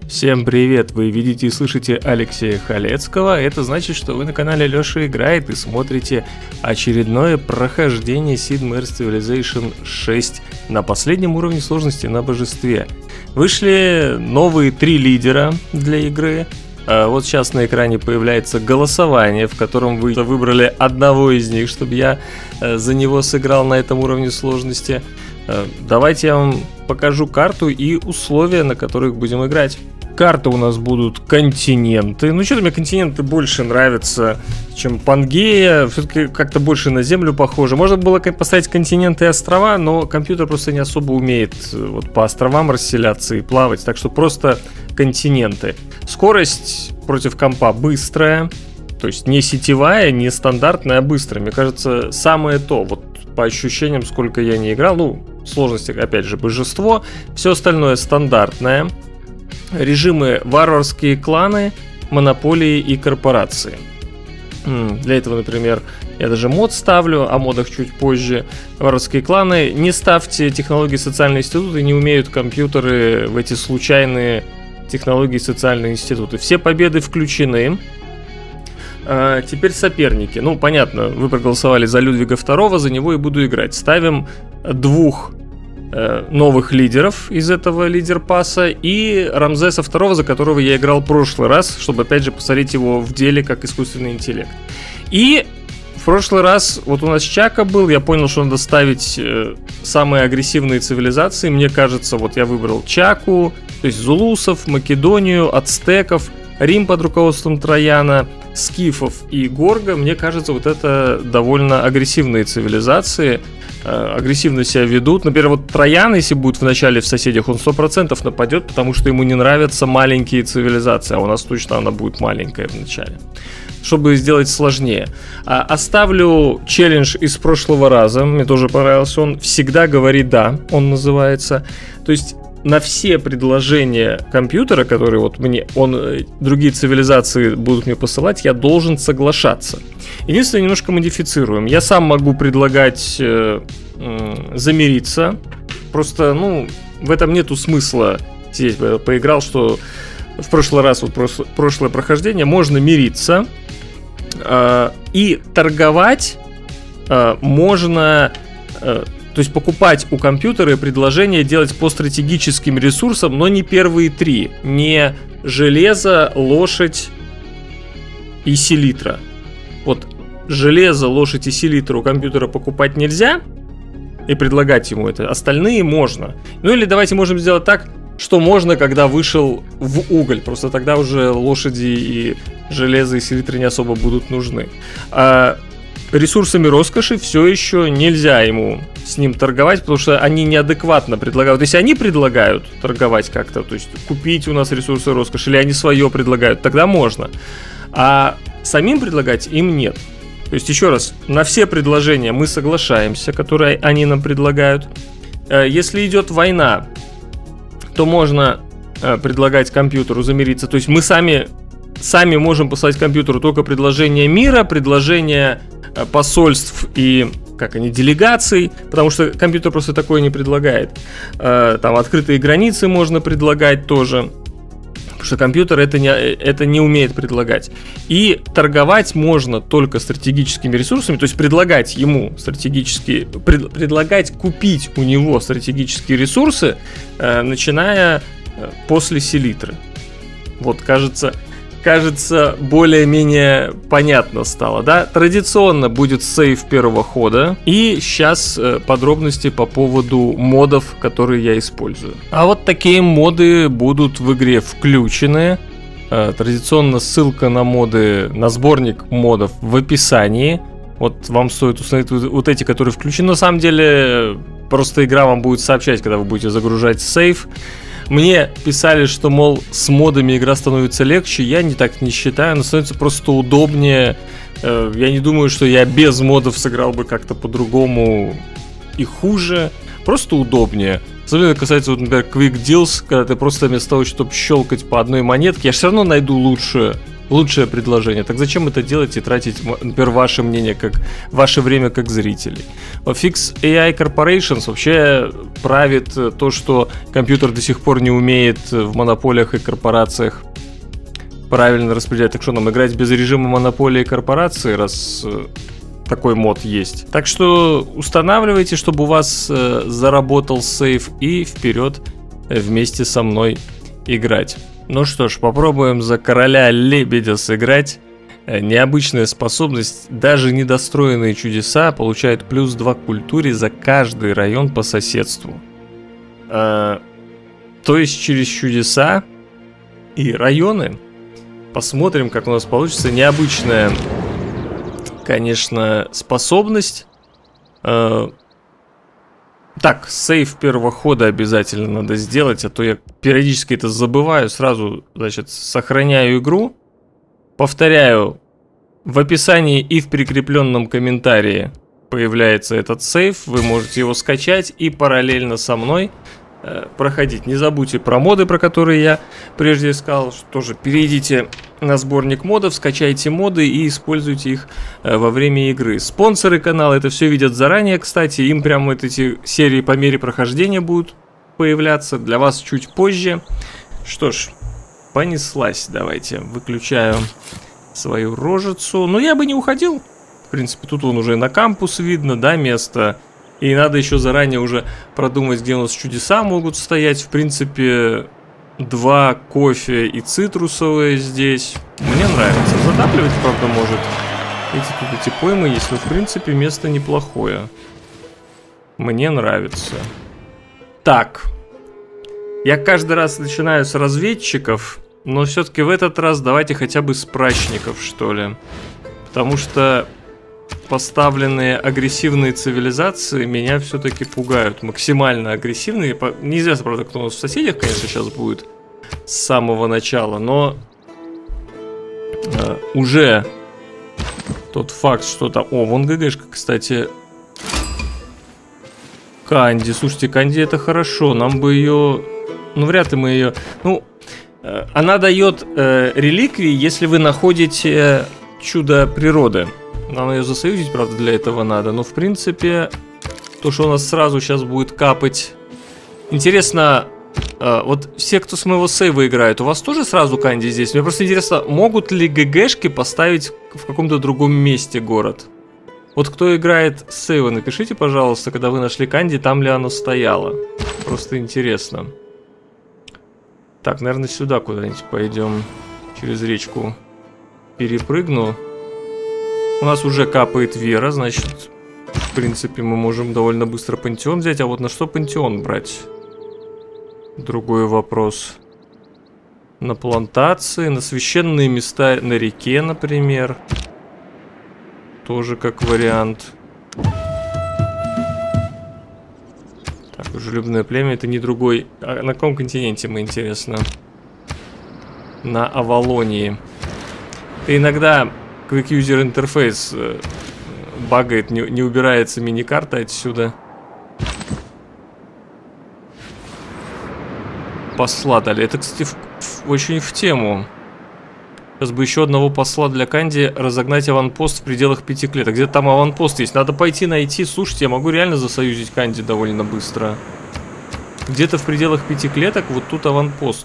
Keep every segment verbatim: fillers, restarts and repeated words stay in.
Всем привет! Вы видите и слышите Алексея Халецкого. Это значит, что вы на канале Леша Играет и смотрите очередное прохождение Sid Meier's Civilization шесть на последнем уровне сложности на божестве. Вышли новые три лидера для игры. Вот сейчас на экране появляется голосование, в котором вы выбрали одного из них, чтобы я за него сыграл на этом уровне сложности. Давайте я вам покажу карту и условия, на которых будем играть. Карты у нас будут континенты. Ну, что-то мне континенты больше нравятся, чем Пангея. Все-таки как-то больше на Землю похоже. Можно было поставить континенты и острова, но компьютер просто не особо умеет вот по островам расселяться и плавать. Так что просто континенты. Скорость против компа быстрая. То есть не сетевая, не стандартная, а быстрая. Мне кажется, самое то. Вот по ощущениям, сколько я не играл. Ну, сложности, опять же, божество. Все остальное стандартное. Режимы варварские кланы, монополии и корпорации. Для этого, например, я даже мод ставлю, о модах чуть позже. Варварские кланы. Не ставьте технологии социальные институты, не умеют компьютеры в эти случайные технологии социальные институты. Все победы включены. А теперь соперники. Ну, понятно, вы проголосовали за Людвига второго, за него и буду играть. Ставим двух новых лидеров из этого лидер-пасса и Рамзеса второго, за которого я играл в прошлый раз, чтобы опять же посмотреть его в деле как искусственный интеллект. И в прошлый раз вот у нас Чака был, я понял, что надо ставить э, самые агрессивные цивилизации. Мне кажется, вот я выбрал Чаку, то есть зулусов, Македонию, ацтеков, Рим под руководством Трояна, скифов и горга. Мне кажется, вот это довольно агрессивные цивилизации. Агрессивно себя ведут. Например, вот Троян, если будет в начале в соседях, он сто процентов нападет, потому что ему не нравятся маленькие цивилизации, а у нас точно она будет маленькая в начале. Чтобы сделать сложнее. А, оставлю челлендж из прошлого раза, мне тоже понравился он. Всегда говори да, он называется. То есть на все предложения компьютера, которые вот мне, он, другие цивилизации будут мне посылать, я должен соглашаться. Единственное, немножко модифицируем. Я сам могу предлагать э, э, замириться. Просто, ну, в этом нету смысла сидеть. Поиграл, что в прошлый раз, вот прошлое, прошлое прохождение, можно мириться. Э, и торговать э, можно... Э, То есть покупать у компьютера предложения делать по стратегическим ресурсам, но не первые три. Не железо, лошадь и селитра. Вот железо, лошадь и селитра у компьютера покупать нельзя и предлагать ему это. Остальные можно. Ну или давайте можем сделать так, что можно, когда вышел в уголь. Просто тогда уже лошади и железо и селитры не особо будут нужны. А ресурсами роскоши все еще нельзя ему с ним торговать, потому что они неадекватно предлагают. Если они предлагают торговать как-то, то есть купить у нас ресурсы роскоши, или они свое предлагают, тогда можно. А самим предлагать им нет. То есть еще раз, на все предложения мы соглашаемся, которые они нам предлагают. Если идет война, то можно предлагать компьютеру замириться. То есть мы сами, сами можем послать компьютеру только предложение мира, предложение посольств и, как они, делегаций, потому что компьютер просто такое не предлагает. Там открытые границы можно предлагать тоже, потому что компьютер это не, это не умеет предлагать. И торговать можно только стратегическими ресурсами, то есть предлагать ему стратегические, пред, предлагать купить у него стратегические ресурсы, начиная после селитры. Вот, кажется... Кажется, более-менее понятно стало, да? Традиционно будет сейв первого хода. И сейчас э, подробности по поводу модов, которые я использую. А вот такие моды будут в игре включены. Э, традиционно ссылка на моды, на сборник модов в описании. Вот вам стоит установить вот эти, которые включены. На самом деле, просто игра вам будет сообщать, когда вы будете загружать сейв. Мне писали, что, мол, с модами игра становится легче. Я не так не считаю, но становится просто удобнее. Я не думаю, что я без модов сыграл бы как-то по-другому и хуже. Просто удобнее. Особенно касается, вот, например, Quick Deals, когда ты просто вместо того, чтобы щелкать по одной монетке, я все равно найду лучше Лучшее предложение. Так зачем это делать и тратить, например, ваше мнение, как ваше время как зрителей? Fix эй ай Corporations вообще правит то, что компьютер до сих пор не умеет в монополиях и корпорациях правильно распределять. Так что нам играть без режима монополии и корпорации, раз такой мод есть. Так что устанавливайте, чтобы у вас э, заработал сейв, и вперед вместе со мной играть. Ну что ж, попробуем за короля лебедя сыграть. Необычная способность. Даже недостроенные чудеса получают плюс два к культуре за каждый район по соседству. Э, то есть через чудеса и районы. Посмотрим, как у нас получится. Необычная, конечно, способность. Э, так, сейв первого хода обязательно надо сделать, а то я периодически это забываю. Сразу, значит, сохраняю игру. Повторяю, в описании и в прикрепленном комментарии появляется этот сейв. Вы можете его скачать и параллельно со мной э, проходить. Не забудьте про моды, про которые я прежде сказал. Тоже перейдите на сборник модов, скачайте моды и используйте их э, во время игры. Спонсоры канала это все видят заранее, кстати. Им прямо вот эти серии по мере прохождения будут появляться. Для вас чуть позже. Что ж, понеслась. Давайте выключаю свою рожицу. Но я бы не уходил. В принципе, тут он уже на кампус видно, да, место. И надо еще заранее уже продумать, где у нас чудеса могут стоять. В принципе, два кофе и цитрусовые здесь. Мне нравится. Затапливать, правда, может. Эти тут эти поймы есть, но в принципе место неплохое. Мне нравится. Так. Я каждый раз начинаю с разведчиков, но все-таки в этот раз давайте хотя бы с прачников, что ли. Потому что поставленные агрессивные цивилизации меня все-таки пугают. Максимально агрессивные. Неизвестно, правда, кто у нас в соседях, конечно, сейчас будет с самого начала, но э, уже тот факт, что там... О, вон ГГшка, кстати. Канди. Слушайте, Канди это хорошо. Нам бы ее... Ну, вряд ли мы ее... Ну, э, она дает э, реликвии, если вы находите э, чудо природы. Нам ее засоюзить, правда, для этого надо. Но, в принципе, то, что у нас сразу сейчас будет капать... Интересно, э, вот все, кто с моего сейва играет, у вас тоже сразу Канди здесь? Мне просто интересно, могут ли ГГшки поставить в каком-то другом месте город? Вот кто играет с сейва, напишите, пожалуйста, когда вы нашли Канди, там ли оно стояло. Просто интересно. Так, наверное, сюда куда-нибудь пойдем. Через речку перепрыгну. У нас уже капает вера, значит, в принципе, мы можем довольно быстро пантеон взять. А вот на что пантеон брать? Другой вопрос. На плантации, на священные места на реке, например. Тоже как вариант. Так, дружелюбное племя, это не другой. А на каком континенте мы, интересно? На Авалонии. И иногда Quick User Interface багает, не, не убирается миникарта отсюда. Посла дали. Это, кстати, в, в, очень в тему. Сейчас бы еще одного посла для Канди разогнать аванпост в пределах пяти клеток. Где-то там аванпост есть. Надо пойти найти. Слушайте, я могу реально засоюзить Канди довольно быстро. Где-то в пределах пяти клеток вот тут аванпост.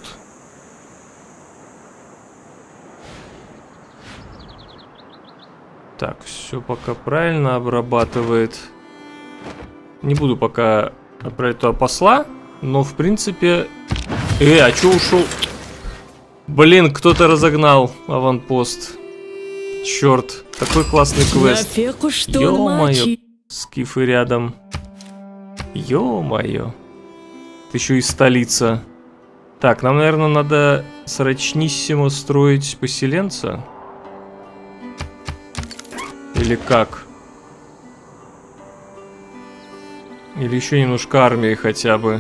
Так, все пока правильно обрабатывает. Не буду пока отправить туда посла. Но в принципе... Э, а чё ушел? Блин, кто-то разогнал аванпост. Черт, такой классный квест. Ё-моё, скифы рядом. Ё-моё. Это еще и столица. Так, нам, наверное, надо срочниссимо строить поселенца. Или как? Или еще немножко армии хотя бы.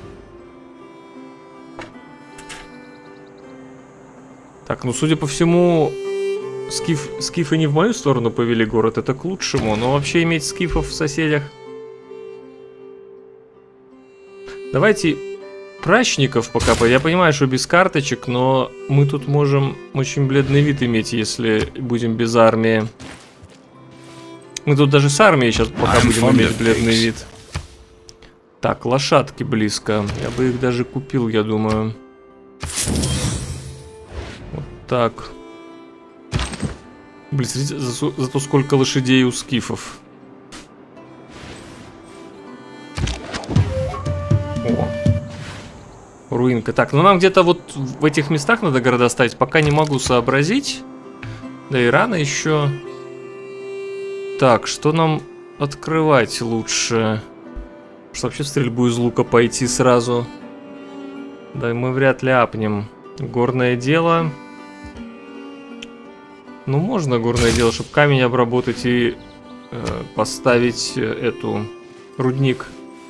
Так, ну судя по всему, скиф, скифы не в мою сторону повели город, это к лучшему. Но вообще иметь скифов в соседях. Давайте прачников пока. Я понимаю, что без карточек, но мы тут можем очень бледный вид иметь, если будем без армии. Мы тут даже с армией сейчас пока будем иметь бледный вид. Так, лошадки близко. Я бы их даже купил, я думаю. Вот так. Блин, смотрите, за, зато сколько лошадей у скифов. О. Руинка. Так, ну нам где-то вот в этих местах надо города ставить. Пока не могу сообразить. Да и рано еще. Так, что нам открывать лучше? Что вообще в стрельбу из лука пойти сразу? Да, мы вряд ли апнем. Горное дело. Ну, можно горное дело, чтобы камень обработать и э, поставить э, эту рудник.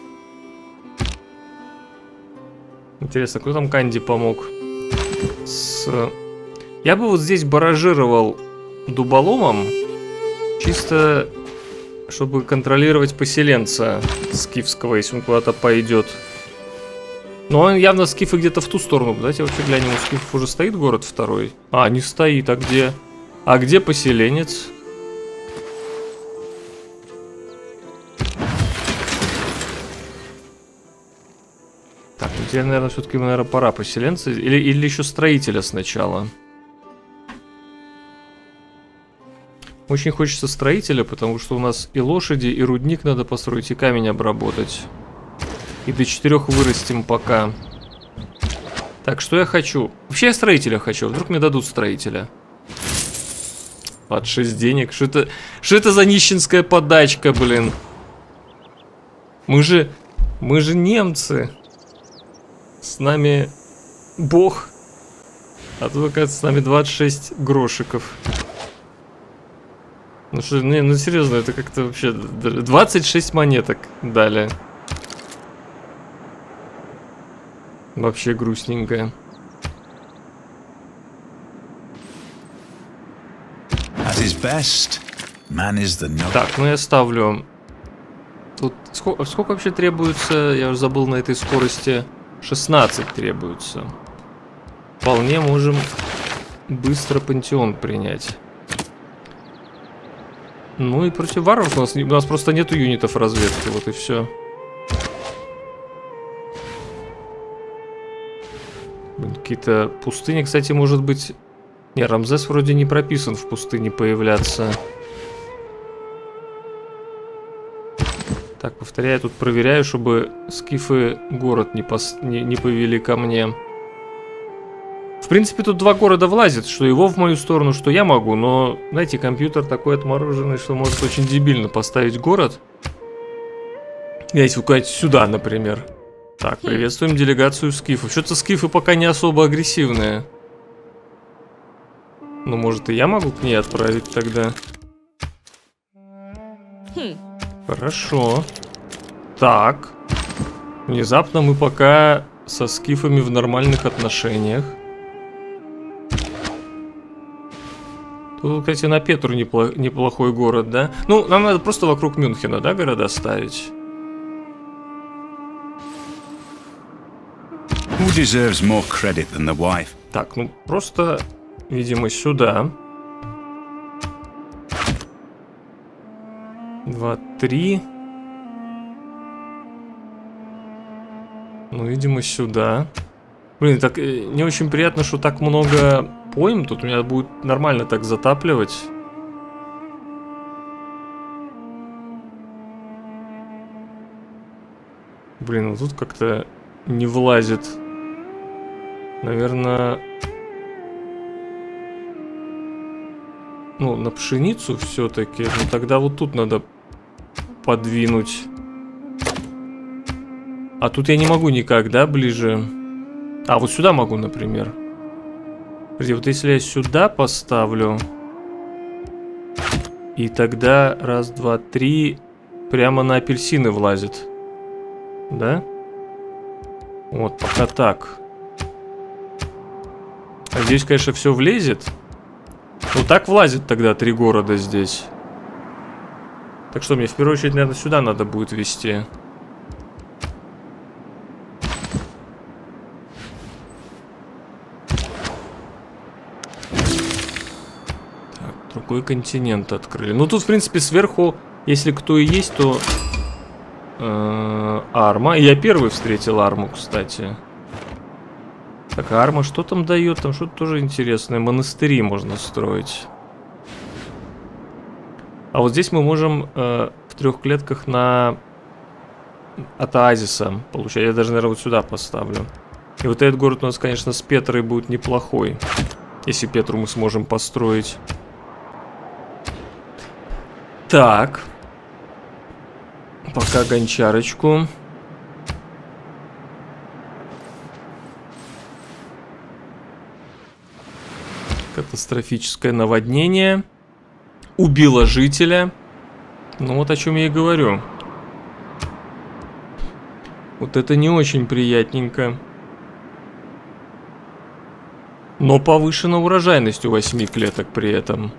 Интересно, кто там Канди помог? С... Я бы вот здесь баражировал дуболомом, чисто чтобы контролировать поселенца скифского, если он куда-то пойдет. Но он явно скифы где-то в ту сторону. Давайте вообще глянем, у скифов уже стоит город второй? А, не стоит, а где? А где поселенец? Так, ну теперь, наверное, все-таки, наверное, пора поселенца. Или, или еще строителя сначала. Очень хочется строителя, потому что у нас и лошади, и рудник надо построить, и камень обработать. И до четырех вырастим пока. Так, что я хочу? Вообще я строителя хочу. Вдруг мне дадут строителя. Под шесть денег. Что это, что это за нищенская подачка, блин? Мы же... Мы же немцы. С нами бог. А тут, оказывается, с нами двадцать шесть грошиков. Ну что, не, ну серьезно, это как-то вообще... двадцать шесть монеток дали. Вообще грустненько. Так, ну я ставлю... Тут сколько, сколько вообще требуется? Я уже забыл на этой скорости. шестнадцать требуется. Вполне можем быстро пантеон принять. Ну и против варваров у нас, у нас просто нету юнитов разведки, вот и все. Какие-то пустыни, кстати, может быть... Не, Рамзес вроде не прописан в пустыне появляться. Так, повторяю, тут проверяю, чтобы скифы город не, пос... не, не повели ко мне. В принципе, тут два города влазят, что его в мою сторону, что я могу, но, знаете, компьютер такой отмороженный, что может очень дебильно поставить город. Если куда-нибудь сюда, например. Так, приветствуем делегацию скифов. Что-то скифы пока не особо агрессивные. Ну, может, и я могу к ней отправить тогда? Хорошо. Так. Внезапно мы пока со скифами в нормальных отношениях. Тут, кстати, на Петру неплох, неплохой город, да? Ну, нам надо просто вокруг Мюнхена, да, города ставить? Who deserves more credit than the wife? Так, ну просто, видимо, сюда. Два, три. Ну, видимо, сюда. Блин, так не очень приятно, что так много пойм. Тут у меня будет нормально так затапливать. Блин, вот тут как-то не влазит. Наверное... Ну, на пшеницу все-таки. Но тогда вот тут надо подвинуть. А тут я не могу никак, да, ближе? А, вот сюда могу, например. Подожди, вот если я сюда поставлю... И тогда раз, два, три... Прямо на апельсины влазит. Да? Вот, пока так. А здесь, конечно, все влезет. Ну, так влазит тогда три города здесь. Так что мне в первую очередь, наверное, сюда надо будет вести. Другой континент открыли. Ну, тут, в принципе, сверху, если кто и есть, то... Э, арма. Я первый встретил арму, кстати. Так, а арма что там дает? Там что-то тоже интересное. Монастыри можно строить. А вот здесь мы можем э, в трех клетках на... от оазиса получать. Я даже, наверное, вот сюда поставлю. И вот этот город у нас, конечно, с Петрой будет неплохой. Если Петру мы сможем построить. Так. Пока гончарочку. Катастрофическое наводнение. Убило жителя. Ну вот о чем я и говорю. Вот это не очень приятненько. Но повышена урожайность у восьми клеток при этом.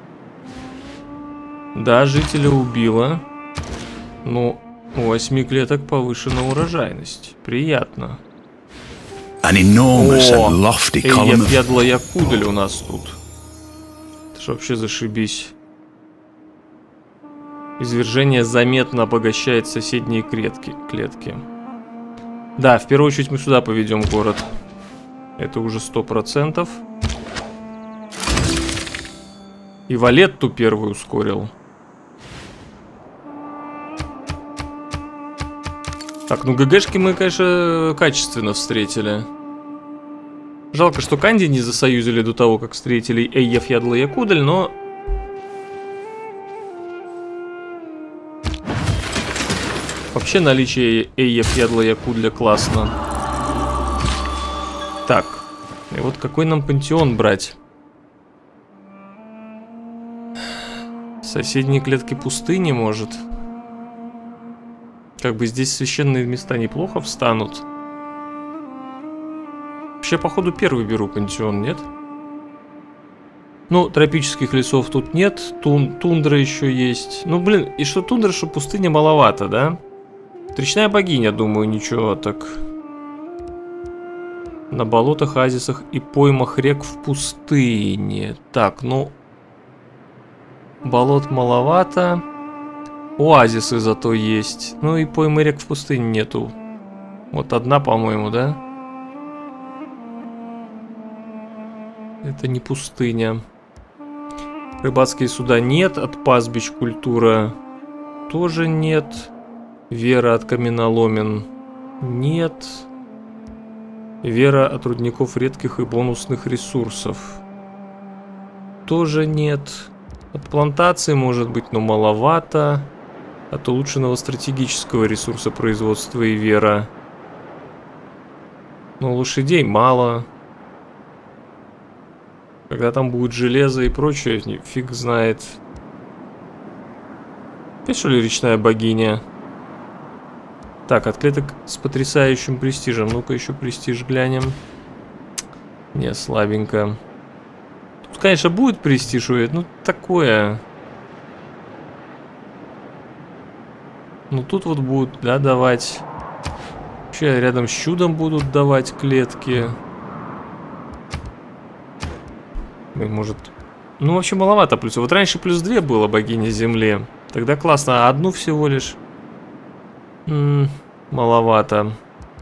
Да, жителя убило. Но у восьми клеток повышена урожайность. Приятно. An enormous О, and lofty column of... Эйяфьядла-Якудль у нас тут. Это ж вообще зашибись. Извержение заметно обогащает соседние клетки. клетки. Да, в первую очередь мы сюда поведем город. Это уже сто процентов. И Валетту первую ускорил. Так, ну ГГшки мы, конечно, качественно встретили. Жалко, что Канди не засоюзили до того, как встретили Эйяфьядла-Якудль, но... Вообще наличие Эйяфьядла-Якудля классно. Так, и вот какой нам пантеон брать? Соседние клетки пустыни, может? Как бы здесь священные места неплохо встанут. Вообще, походу, первый беру пантеон, нет? Ну, тропических лесов тут нет. Тун тундра еще есть. Ну, блин, и что тундра, что пустыня маловато, да? Речная богиня, думаю, ничего так. На болотах, оазисах и поймах рек в пустыне. Так, ну... Болот маловато. Оазисы зато есть. Ну и поймы рек в пустыне нету. Вот одна, по-моему, да? Это не пустыня. Рыбацкие суда нет. От пастбищ культура тоже нет. Вера от каменоломен нет. Вера от рудников редких и бонусных ресурсов тоже нет. От плантации может быть, но маловато. От улучшенного стратегического ресурса производства и вера. Но лошадей мало. Когда там будет железо и прочее, фиг знает. Опять что ли речная богиня? Так, от клеток с потрясающим престижем. Ну-ка еще престиж глянем. Не, слабенько. Тут, конечно, будет престиж, ну такое. Ну тут вот будут, да, давать. Вообще рядом с чудом будут давать клетки. Может... Ну вообще маловато плюсов. Вот раньше плюс две было богиня земли. Тогда классно, а одну всего лишь... М-м, маловато.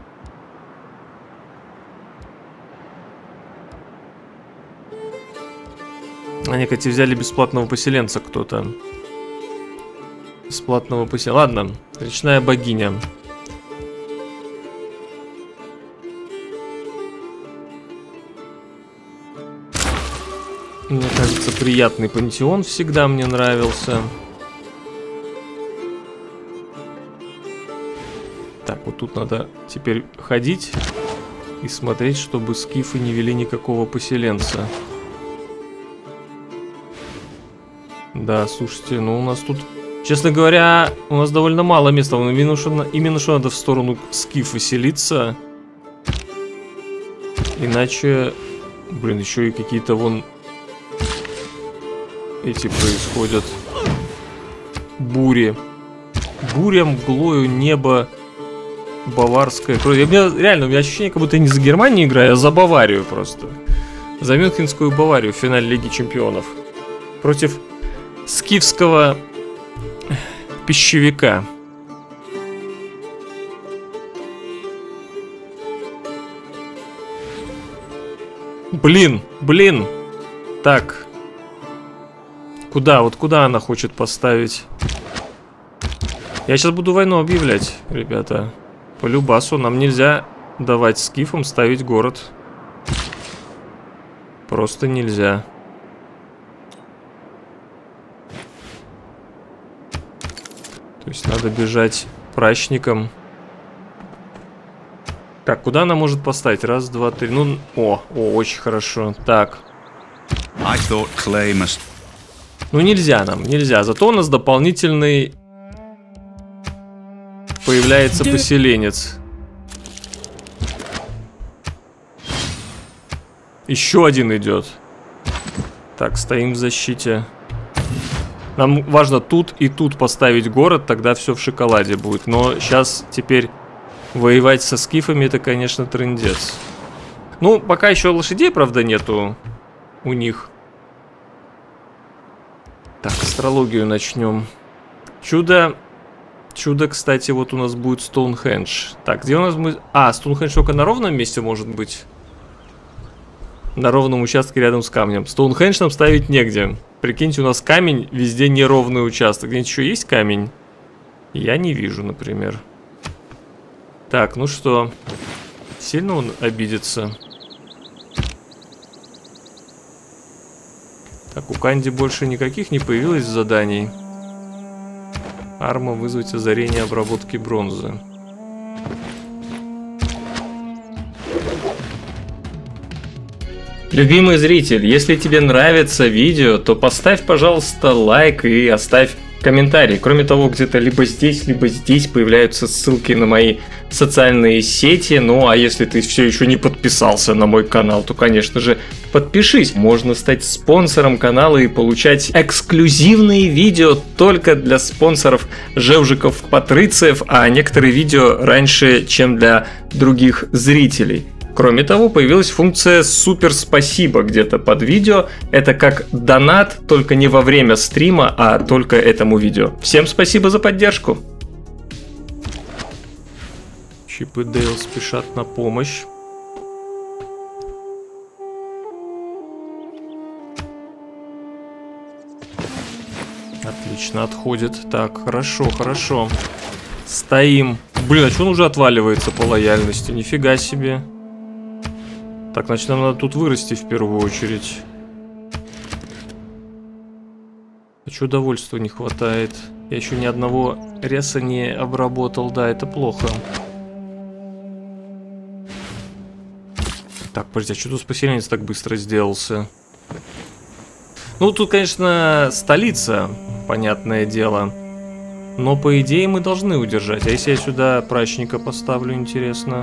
Они, кстати, взяли бесплатного поселенца кто-то. Бесплатного поселенца. Ладно, речная богиня. Мне кажется, приятный пантеон всегда мне нравился. Так, вот тут надо теперь ходить и смотреть, чтобы скифы не вели никакого поселенца. Да, слушайте, ну у нас тут, честно говоря, у нас довольно мало места. Именно что, именно что надо в сторону скифа селиться. Иначе, блин, еще и какие-то вон эти происходят бури. Буря, мглою, небо, баварское. У меня реально, у меня ощущение, как будто я не за Германию играю, а за Баварию просто. За Мюнхенскую Баварию в финале Лиги Чемпионов. Против скифского пищевика. Блин, блин. Так. Куда? Вот куда она хочет поставить? Я сейчас буду войну объявлять, ребята. По любасу нам нельзя давать скифам ставить город. Просто нельзя. То есть надо бежать прачникам. Так, куда она может поставить? Раз, два, три. Ну, о, о, очень хорошо. Так. I thought clay must... Ну, нельзя нам, нельзя. Зато у нас дополнительный появляется поселенец. Еще один идет. Так, стоим в защите. Нам важно тут и тут поставить город, тогда все в шоколаде будет. Но сейчас теперь воевать со скифами — это, конечно, трындец. Ну, пока еще лошадей, правда, нету у них. Так, астрологию начнем. Чудо. Чудо, кстати, вот у нас будет Стоунхендж. Так, где у нас будет... А, Стоунхендж только на ровном месте может быть. На ровном участке рядом с камнем. Стоунхендж нам ставить негде. Прикиньте, у нас камень, везде неровный участок. Где-нибудь еще есть камень? Я не вижу, например. Так, ну что? Сильно он обидится? Так, у Канди больше никаких не появилось заданий. Арма вызвать озарение обработки бронзы. Любимый зритель, если тебе нравится видео, то поставь, пожалуйста, лайк и оставь комментарий. Кроме того, где-то либо здесь, либо здесь появляются ссылки на мои социальные сети. Ну, а если ты все еще не подписался на мой канал, то, конечно же, подпишись. Можно стать спонсором канала и получать эксклюзивные видео только для спонсоров Жевжиков-Патрициев, а некоторые видео раньше, чем для других зрителей. Кроме того, появилась функция «Супер спасибо» где-то под видео. Это как донат, только не во время стрима, а только этому видео. Всем спасибо за поддержку. Чип и Дейл спешат на помощь. Отлично, отходит. Так, хорошо, хорошо. Стоим. Блин, а что он уже отваливается по лояльности? Нифига себе. Так, значит, нам надо тут вырасти в первую очередь. А чё довольства не хватает? Я еще ни одного реса не обработал, да, это плохо. Так, подожди, а что тут поселенец так быстро сделался? Ну, тут, конечно, столица, понятное дело. Но, по идее, мы должны удержать. А если я сюда прачника поставлю, интересно?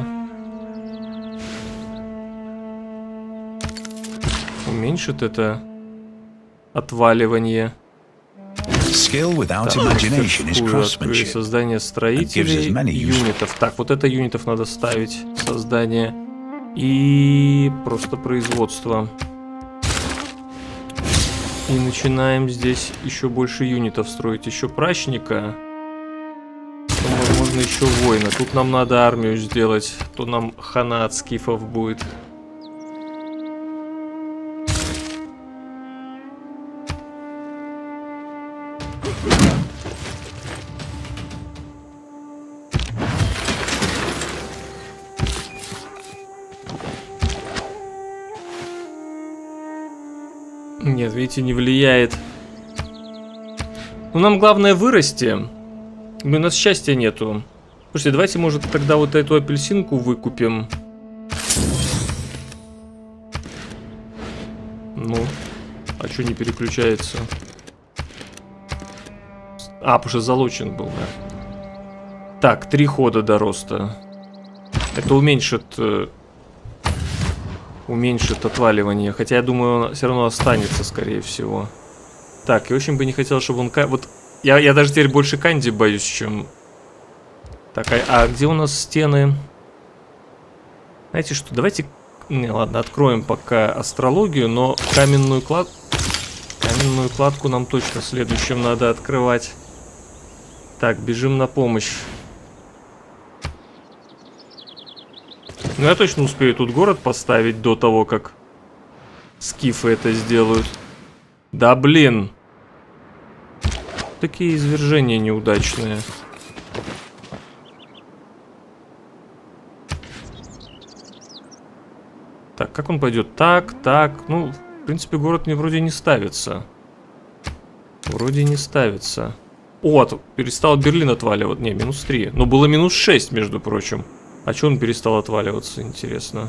Уменьшит это отваливание. Так, создание строителей, юнитов. Так, вот это юнитов надо ставить. Создание. И просто производство. И начинаем здесь еще больше юнитов строить. Еще прачника. Потом, возможно, еще воина. Тут нам надо армию сделать. То нам хана от скифов будет. Нет, видите, не влияет. Ну, нам главное вырасти. У нас счастья нету. Слушайте, давайте, может, тогда вот эту апельсинку выкупим. Ну, а что не переключается? А, потому что залочен был, да. Так, три хода до роста. Это уменьшит... Уменьшит отваливание. Хотя я думаю, он все равно останется, скорее всего. Так, я очень бы не хотел, чтобы он... Вот я, я даже теперь больше Канди боюсь, чем... Так, а, а где у нас стены? Знаете что, давайте... Не, ладно, откроем пока астрологию, но каменную клад... Каменную кладку нам точно следующим надо открывать. Так, бежим на помощь. Ну, я точно успею тут город поставить до того, как скифы это сделают. Да, блин. Такие извержения неудачные. Так, как он пойдет? Так, так. Ну, в принципе, город мне вроде не ставится. Вроде не ставится. О, перестал Берлин отваливаться. Не, минус три. Но было минус шесть, между прочим. А что он перестал отваливаться, интересно?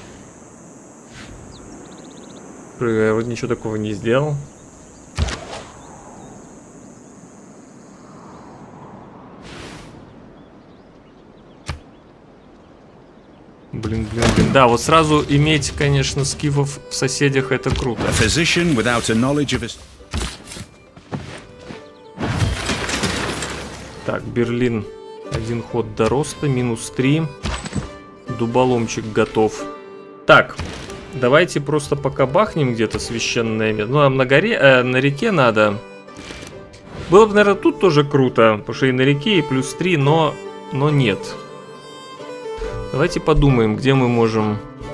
Я вроде ничего такого не сделал. Блин, блин, блин. Да, вот сразу иметь, конечно, скифов в соседях, это круто. Так, Берлин. Один ход до роста, минус три. Дуболомчик готов. Так, давайте просто пока бахнем где-то священное место. Ну, нам на горе, э, на реке надо. Было бы, наверное, тут тоже круто, потому что и на реке, и плюс три, но, но нет. Давайте подумаем, где мы можем...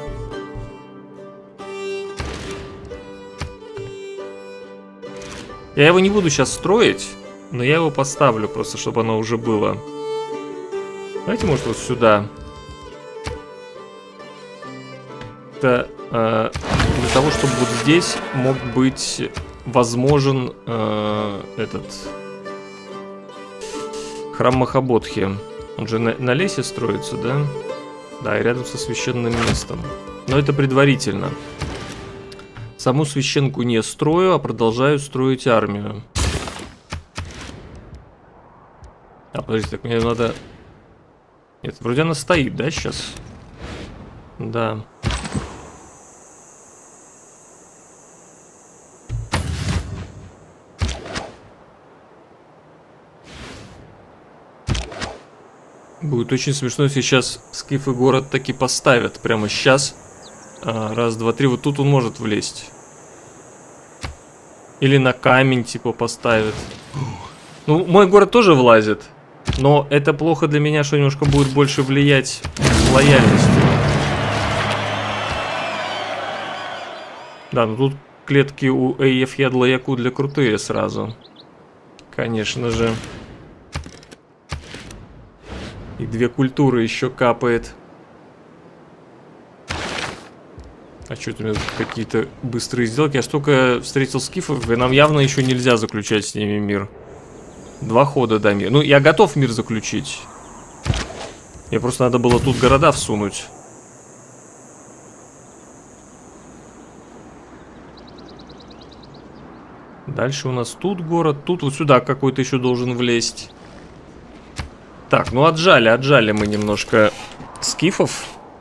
Я его не буду сейчас строить, но я его поставлю просто, чтобы оно уже было. Давайте, может, вот сюда. Это э, для того, чтобы вот здесь мог быть возможен э, этот храм Махабодхи. Он же на, на лесе строится, да? Да, и рядом со священным местом. Но это предварительно. Саму священку не строю, а продолжаю строить армию. А, подождите, так мне надо... Нет, вроде она стоит, да, сейчас? Да. Будет очень смешно, если сейчас скифы город таки поставят. Прямо сейчас. А, раз, два, три. Вот тут он может влезть. Или на камень, типа, поставят. Ну, мой город тоже влазит. Но это плохо для меня, что немножко будет больше влиять лояльностью. Да, ну тут клетки у Эйеф Ядлаяку для крутые сразу. Конечно же. И две культуры еще капает. А что это у меня какие-то быстрые сделки? Я ж только встретил скифов, и нам явно еще нельзя заключать с ними мир. Два хода до мира. Ну, я готов мир заключить. Мне просто надо было тут города всунуть. Дальше у нас тут город. Тут вот сюда какой-то еще должен влезть. Так, ну отжали, отжали мы немножко скифов.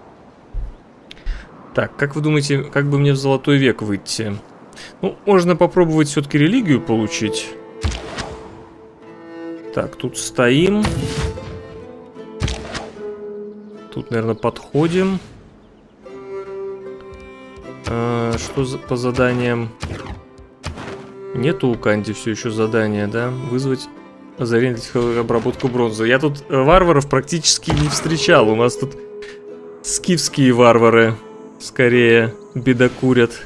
Так, как вы думаете, как бы мне в золотой век выйти? Ну, можно попробовать все-таки религию получить. Так, тут стоим. Тут, наверное, подходим. А, что за, по заданиям? Нету у Канди все еще задания, да? Вызвать озарение для обработку бронзы. Я тут варваров практически не встречал. У нас тут скифские варвары скорее бедокурят.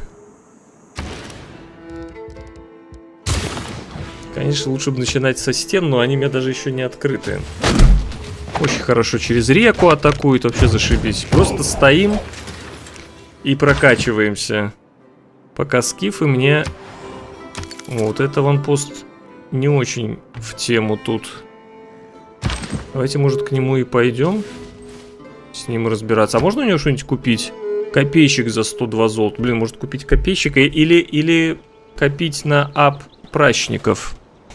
Конечно, лучше бы начинать со стен, но они у меня даже еще не открыты. Очень хорошо через реку атакуют, вообще зашибись. Просто стоим и прокачиваемся. Пока скифы мне... Вот это ванпост не очень в тему тут. Давайте, может, к нему и пойдем. С ним разбираться. А можно у него что-нибудь купить? Копейщик за сто два золота. Блин, может купить копейщика или, или копить на ап прачников.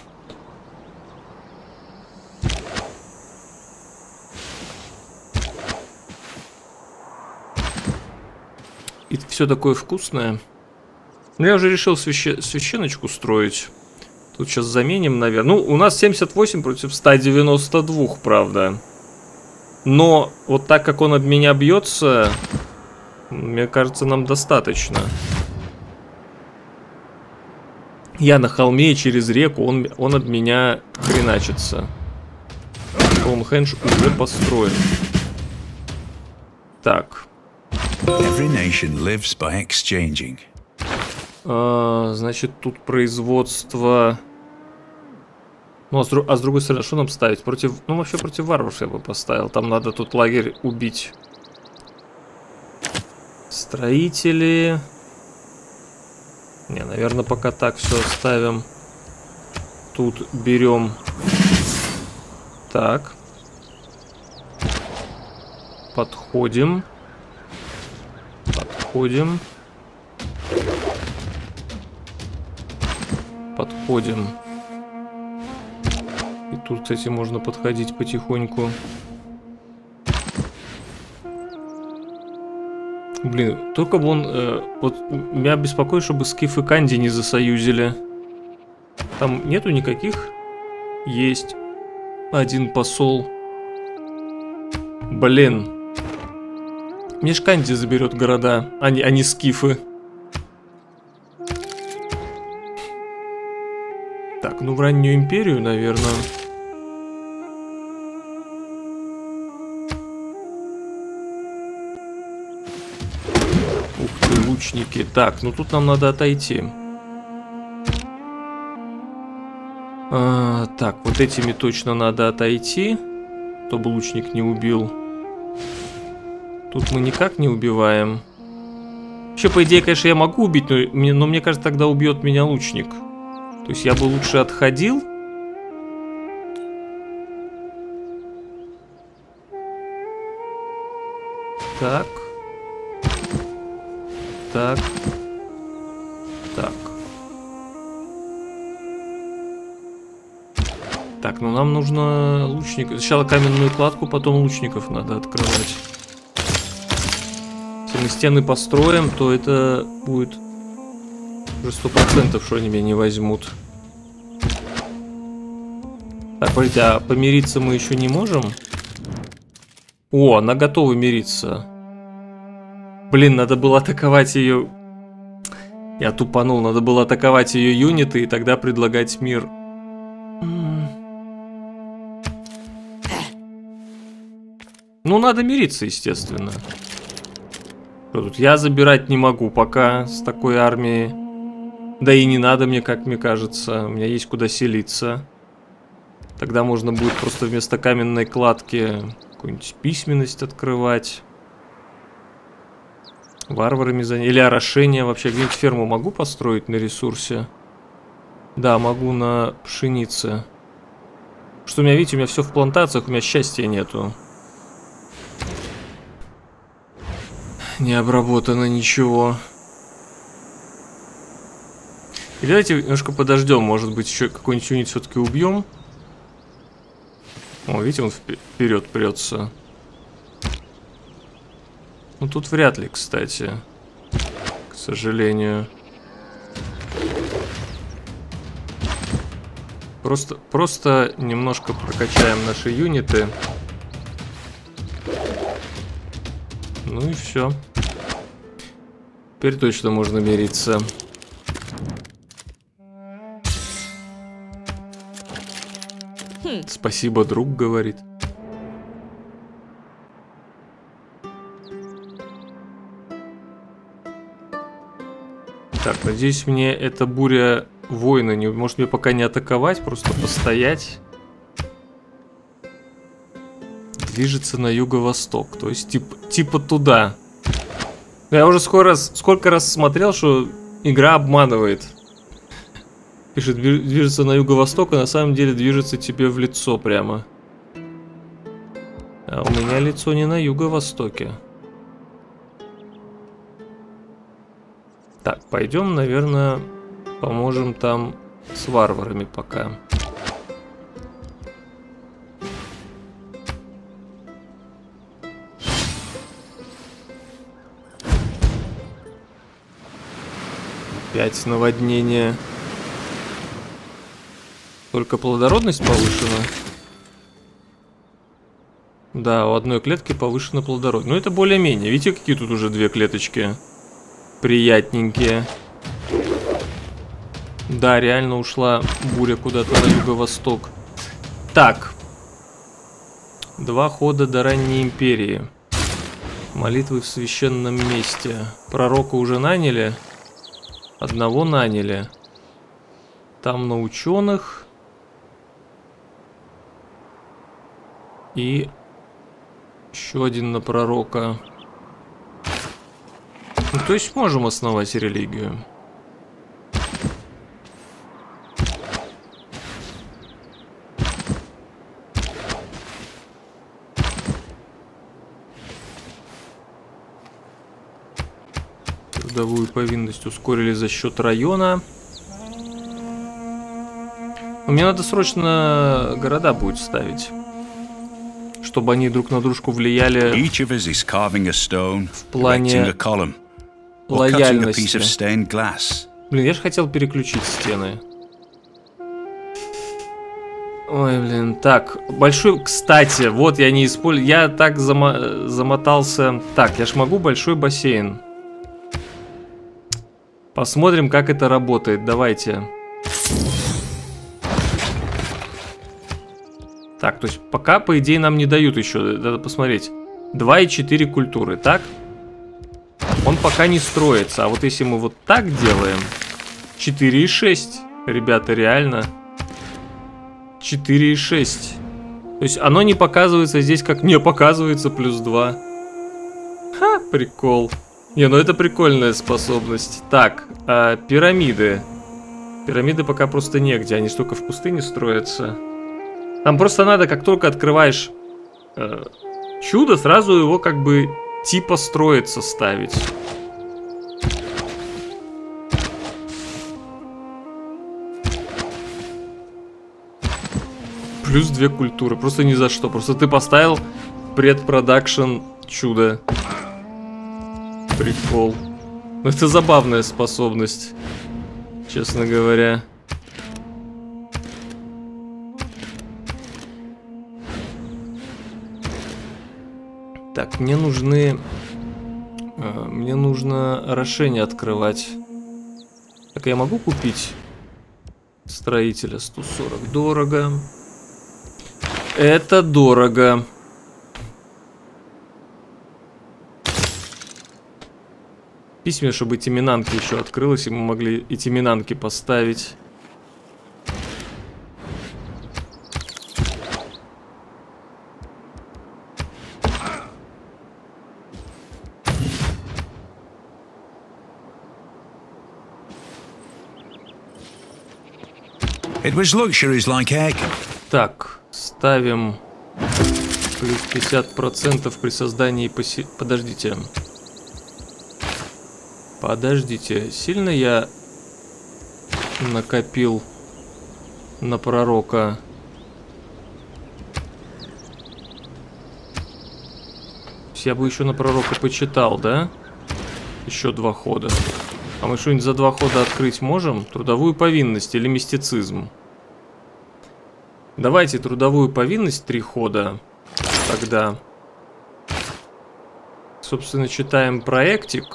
И все такое вкусное. Ну, я уже решил свящ... священочку строить. Тут сейчас заменим, наверное. Ну, у нас семьдесят восемь против ста девяноста двух, правда. Но вот так как он об меня бьется, мне кажется, нам достаточно. Я на холме через реку, он, он от меня хреначится. Стоунхендж уже построен. Так. Every nation lives by exchanging. А, значит, тут производство... Ну, а с, дру... а с другой стороны, что нам ставить? Против... Ну, вообще против варваров я бы поставил. Там надо тут лагерь убить. Строители... Не, наверное, пока так все оставим. Тут берем... Так. Подходим. Подходим. Подходим. И тут, кстати, можно подходить потихоньку. Блин, только бы он... Э, вот меня беспокоит, чтобы Скиф и Канди не засоюзили. Там нету никаких? Есть. Один посол. Блин. Мне ж Канди заберет города, а не, а не Скифы. Так, ну в раннюю империю, наверное. Ух ты, лучники. Так, ну тут нам надо отойти. А, так, вот этими точно надо отойти, чтобы лучник не убил. Тут мы никак не убиваем. Вообще, по идее, конечно, я могу убить, но мне, но мне кажется, тогда убьет меня лучник. То есть я бы лучше отходил. Так. Так. Так. Так, ну нам нужно лучник. Сначала каменную кладку, потом лучников надо открывать. Если мы стены построим, то это будет уже сто процентов, что они меня не возьмут. Так, смотрите, а помириться мы еще не можем? О, она готова мириться. Блин, надо было атаковать ее. Я тупанул, надо было атаковать ее юниты и тогда предлагать мир. Ну, надо мириться, естественно. Что тут? Я забирать не могу пока с такой армией. Да и не надо мне, как мне кажется. У меня есть куда селиться. Тогда можно будет просто вместо каменной кладки какую-нибудь письменность открывать. Варварами заняться. Или орошение вообще. Где-нибудь ферму могу построить на ресурсе? Да, могу на пшенице. Что у меня, видите, у меня все в плантациях, у меня счастья нету. Не обработано ничего. И давайте немножко подождем. Может быть, еще какой-нибудь юнит все-таки убьем. О, видите, он вперед прется. Ну, тут вряд ли, кстати. К сожалению. Просто, просто немножко прокачаем наши юниты. Ну и все. Теперь точно можно мириться. Хм. Спасибо, друг, говорит. Так, надеюсь, мне эта буря воина не... Может, мне пока не атаковать, просто постоять. Движется на юго-восток, то есть типа, типа туда. Я уже сколько раз, сколько раз смотрел, что игра обманывает. Пишет, движется на юго-восток, а на самом деле движется тебе в лицо прямо. А у меня лицо не на юго-востоке. Так, пойдем, наверное, поможем там с варварами пока. Опять наводнение. Только плодородность повышена. Да, у одной клетки повышена плодородность. Но это более-менее. Видите, какие тут уже две клеточки приятненькие. Да, реально ушла буря куда-то на юго-восток. Так. Два хода до ранней империи. Молитвы в священном месте. Пророка уже наняли. Одного наняли. Там на ученых. И еще один на пророка. Ну, то есть можем основать религию. Трудовую повинность ускорили за счет района. Мне надо срочно города будет ставить, чтобы они друг на дружку влияли в плане лояльности. Блин, я же хотел переключить стены. Ой, блин, так, большой, кстати, вот я не использую, я так зamo... замотался. Так, я ж могу большой бассейн. Посмотрим, как это работает, давайте. Так, то есть пока, по идее, нам не дают еще, надо посмотреть. два и четыре культуры, так? Он пока не строится, а вот если мы вот так делаем, четыре и шесть, ребята, реально. четыре и шесть. То есть оно не показывается здесь как не показывается плюс два. Ха, прикол. Не, ну это прикольная способность. Так, а, пирамиды. Пирамиды пока просто негде, они столько в пустыне строятся. Там просто надо, как только открываешь э, чудо, сразу его как бы типа строиться ставить. Плюс две культуры, просто ни за что. Просто ты поставил предпродакшн чудо. Прикол. Ну это забавная способность, честно говоря. Так, мне нужны... Э, мне нужно орошение открывать. Так, я могу купить строителя? сто сорок. Дорого. Это дорого. Письме, чтобы эти минанки еще открылось, и мы могли эти минанки поставить. It was luxuries like egg. Так, ставим плюс пятьдесят процентов при создании поси... Подождите. Подождите, сильно я накопил на пророка? Я бы еще на пророка почитал, да? Еще два хода. А мы что-нибудь за два хода открыть можем? Трудовую повинность или мистицизм? Давайте трудовую повинность три хода. Тогда. Собственно, читаем проектик.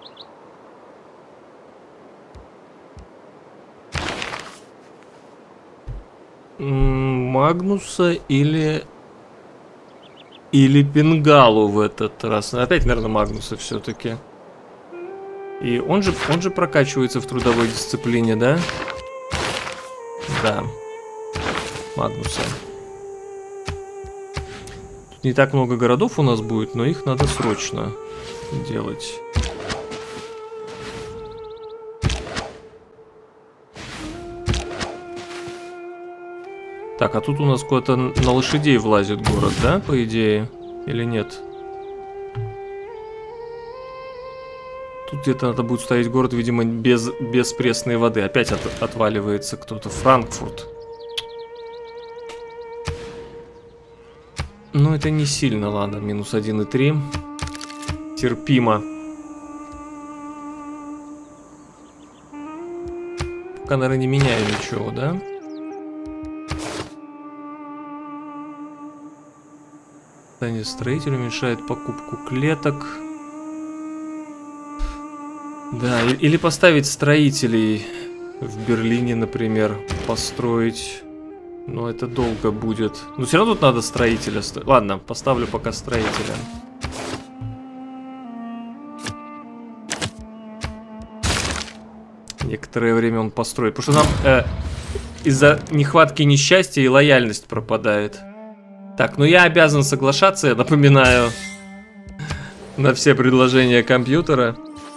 Магнуса или... Или Пингалу в этот раз. Опять, наверное, Магнуса все-таки. И он же, он же прокачивается в трудовой дисциплине, да? Да. Магнуса. Тут не так много городов у нас будет, но их надо срочно делать. Так, а тут у нас куда-то на лошадей влазит город, да, по идее? Или нет? Тут где-то надо будет ставить город, видимо, без, без пресной воды. Опять от, отваливается кто-то. Франкфурт. Ну, это не сильно, ладно. Минус один и три. Терпимо. Пока, наверное, не меняю ничего, да? Здание строителя уменьшает покупку клеток. Да, или поставить строителей в Берлине, например, построить. Но это долго будет. Но все равно тут надо строителя. Ладно, поставлю пока строителя. Некоторое время он построит. Потому что нам э, из-за нехватки несчастья и лояльность пропадает. Так, ну я обязан соглашаться, я напоминаю, на все предложения компьютера.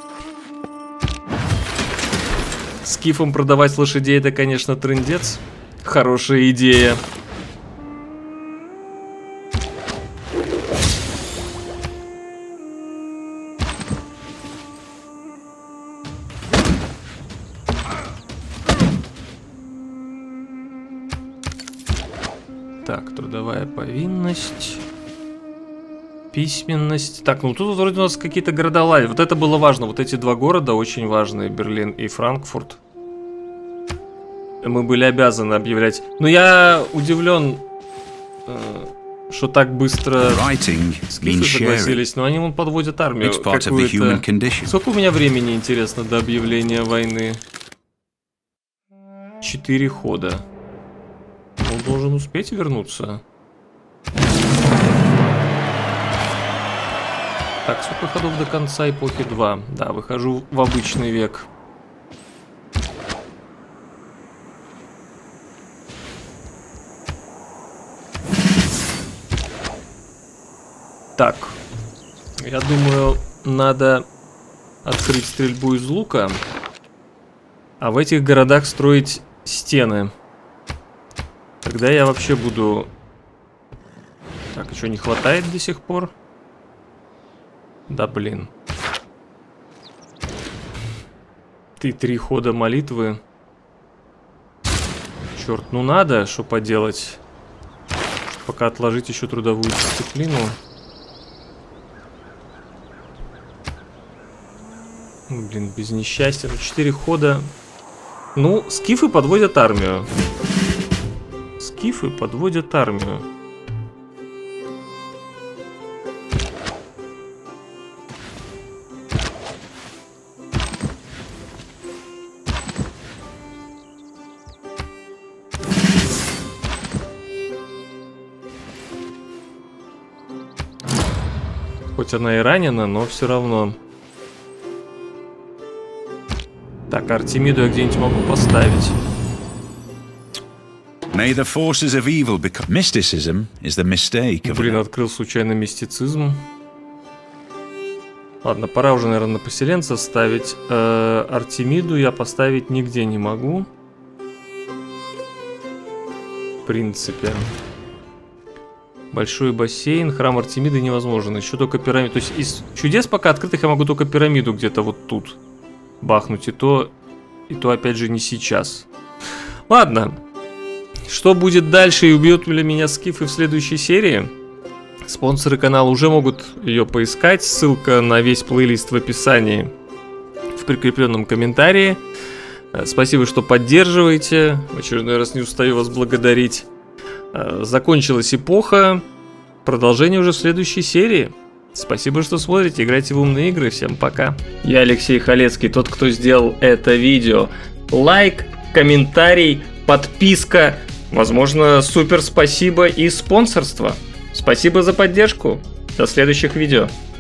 Скифам продавать лошадей — это, конечно, трындец. Хорошая идея. Так, трудовая повинность. Письменность. Так, ну тут вроде у нас какие-то города ладят. Вот это было важно. Вот эти два города очень важные. Берлин и Франкфурт. Мы были обязаны объявлять. Но я удивлен, э, что так быстро скифы согласились. Но они вон подводят армию какую-то. Сколько у меня времени, интересно, до объявления войны? Четыре хода. Он должен успеть вернуться. Так, сколько ходов до конца эпохи? Два. Да, выхожу в обычный век. Так, я думаю, надо открыть стрельбу из лука, а в этих городах строить стены. Тогда я вообще буду... Так, что, не хватает до сих пор? Да, блин. Ты три хода молитвы. Черт, ну надо, что поделать. Пока отложить еще трудовую дисциплину. Блин, без несчастья. Четыре хода. Ну, скифы подводят армию. Скифы подводят армию. Хоть она и ранена, но все равно. Так, Артемиду я где-нибудь могу поставить. May the forces of evil become... Mysticism is the mistake of... Блин, открыл случайно мистицизм. Ладно, пора уже, наверное, на поселенца ставить. Э, Артемиду я поставить нигде не могу. В принципе. Большой бассейн, храм Артемиды невозможен. Еще только пирамиду. То есть из чудес пока открытых я могу только пирамиду где-то вот тут бахнуть. И то, и то опять же не сейчас. Ладно. Что будет дальше и убьют ли меня скифы в следующей серии? Спонсоры канала уже могут ее поискать. Ссылка на весь плейлист в описании, в прикрепленном комментарии. Спасибо, что поддерживаете. В очередной раз не устаю вас благодарить. Закончилась эпоха. Продолжение уже в следующей серии. Спасибо, что смотрите. Играйте в умные игры. Всем пока. Я Алексей Халецкий, тот, кто сделал это видео. Лайк, комментарий, подписка. Возможно, супер спасибо и спонсорство. Спасибо за поддержку. До следующих видео.